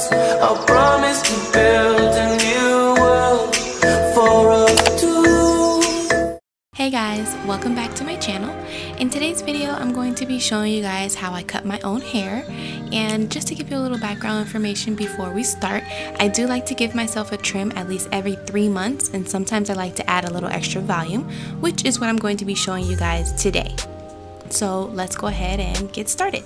us. I promise to build a new world for us two. Hey guys, welcome back to my channel. In today's video, I'm going to be showing you guys how I cut my own hair. And just to give you a little background information before we start, I do like to give myself a trim at least every 3 months, and sometimes I like to add a little extra volume, which is what I'm going to be showing you guys today. So let's go ahead and get started.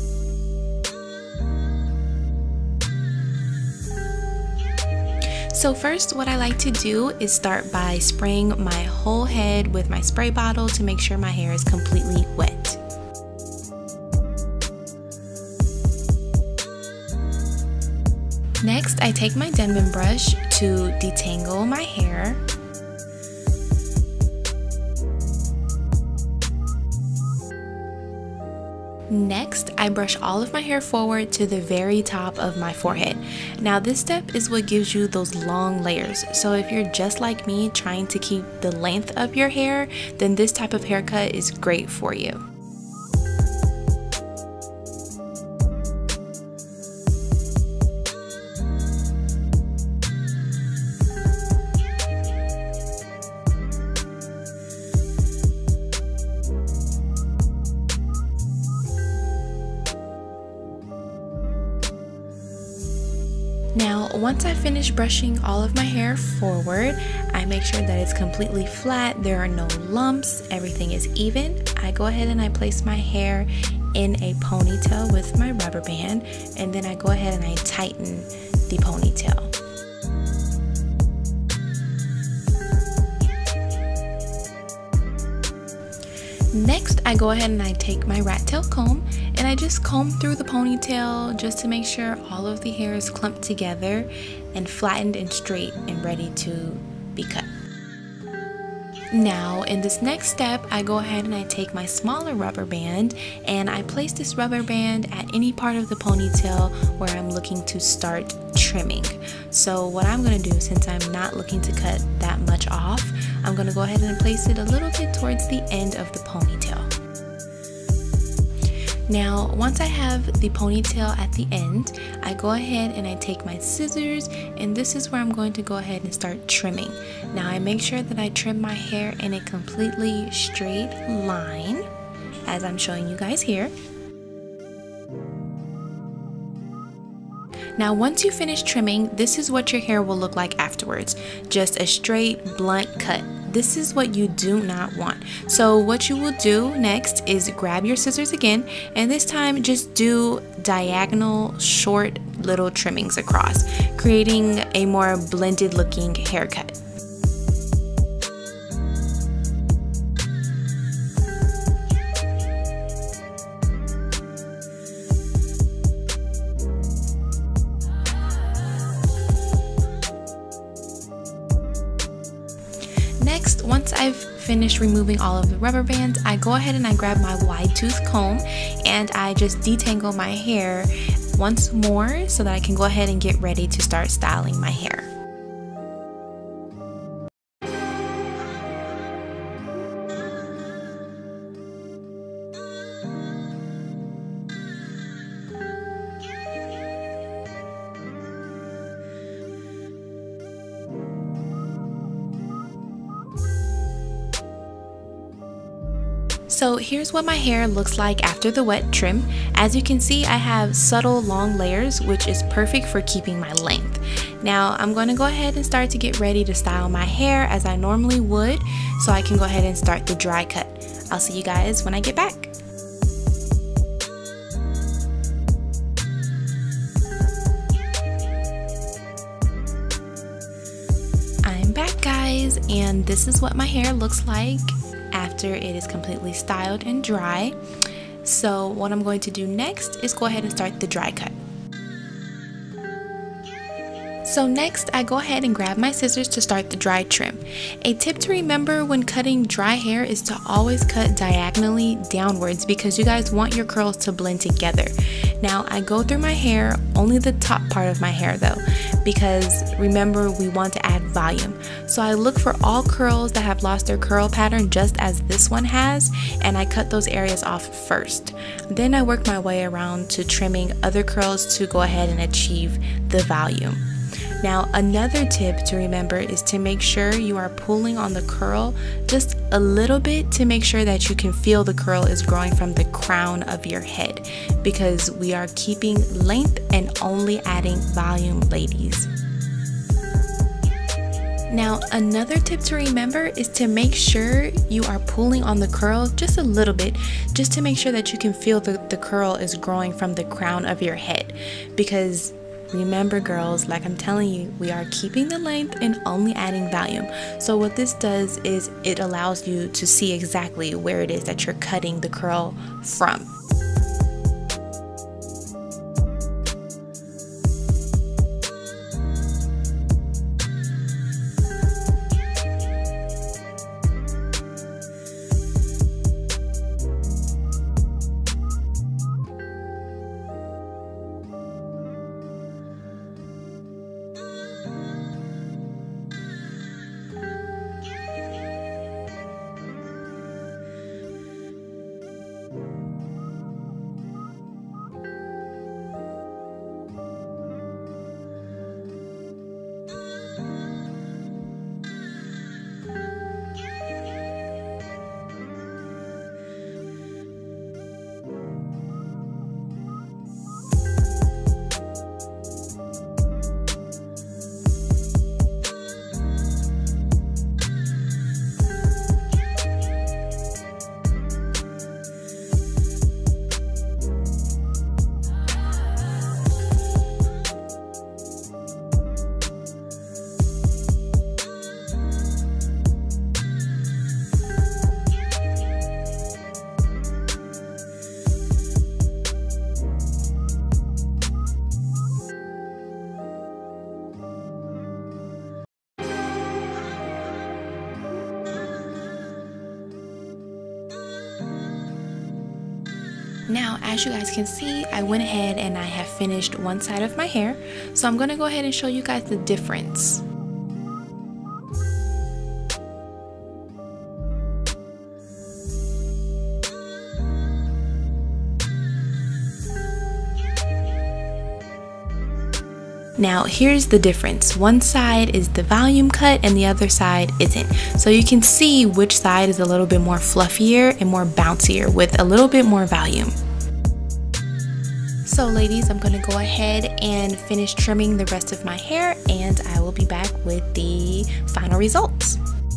So first, what I like to do is start by spraying my whole head with my spray bottle to make sure my hair is completely wet. Next, I take my Denman brush to detangle my hair. Next, I brush all of my hair forward to the very top of my forehead. Now this step is what gives you those long layers. So if you're just like me trying to keep the length of your hair, then this type of haircut is great for you. Now, once I finish brushing all of my hair forward, I make sure that it's completely flat, there are no lumps, everything is even. I go ahead and I place my hair in a ponytail with my rubber band, and then I go ahead and I tighten the ponytail. Next, I go ahead and I take my rat tail comb and I just comb through the ponytail just to make sure all of the hair is clumped together and flattened and straight and ready to be cut. Now, in this next step, I go ahead and I take my smaller rubber band and I place this rubber band at any part of the ponytail where I'm looking to start trimming. So what I'm going to do, since I'm not looking to cut that much off, I'm going to go ahead and place it a little bit towards the end of the ponytail. Now, once I have the ponytail at the end, I go ahead and I take my scissors, and this is where I'm going to go ahead and start trimming. Now, I make sure that I trim my hair in a completely straight line, as I'm showing you guys here. Now, once you finish trimming, this is what your hair will look like afterwards. Just a straight, blunt cut. This is what you do not want. So what you will do next is grab your scissors again, and this time just do diagonal, short little trimmings across, creating a more blended looking haircut. Next, once I've finished removing all of the rubber bands, I go ahead and I grab my wide tooth comb and I just detangle my hair once more so that I can go ahead and get ready to start styling my hair. So here's what my hair looks like after the wet trim. As you can see, I have subtle long layers, which is perfect for keeping my length. Now I'm going to go ahead and start to get ready to style my hair as I normally would, so I can go ahead and start the dry cut. I'll see you guys when I get back. I'm back, guys, and this is what my hair looks like after it is completely styled and dry. So what I'm going to do next is go ahead and start the dry cut. So next, I go ahead and grab my scissors to start the dry trim. A tip to remember when cutting dry hair is to always cut diagonally downwards because you guys want your curls to blend together. Now, I go through my hair, only the top part of my hair though, because remember we want to add volume. So I look for all curls that have lost their curl pattern just as this one has, and I cut those areas off first. Then I work my way around to trimming other curls to go ahead and achieve the volume. Now, another tip to remember is to make sure you are pulling on the curl just a little bit to make sure that you can feel the curl is growing from the crown of your head, because we are keeping length and only adding volume, ladies. Now, another tip to remember is to make sure you are pulling on the curl just a little bit, just to make sure that you can feel the curl is growing from the crown of your head, because remember girls, like I'm telling you, we are keeping the length and only adding volume. So what this does is it allows you to see exactly where it is that you're cutting the curl from. Now, as you guys can see, I went ahead and I have finished one side of my hair. So I'm going to go ahead and show you guys the difference. Now, here's the difference. One side is the volume cut and the other side isn't. So you can see which side is a little bit more fluffier and more bouncier with a little bit more volume. So ladies, I'm gonna go ahead and finish trimming the rest of my hair and I will be back with the final results.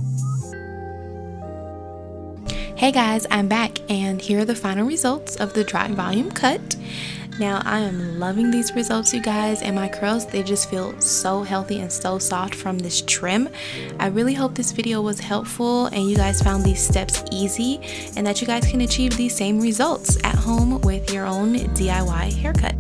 Hey guys, I'm back and here are the final results of the dry volume cut. Now, I am loving these results, you guys, and my curls, they just feel so healthy and so soft from this trim. I really hope this video was helpful and you guys found these steps easy and that you guys can achieve these same results at home with your own DIY haircut.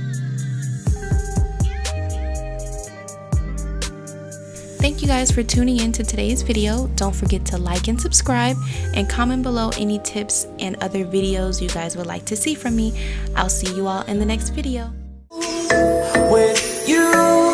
Thank you guys for tuning in to today's video. Don't forget to like and subscribe and comment below any tips and other videos you guys would like to see from me. I'll see you all in the next video. With you.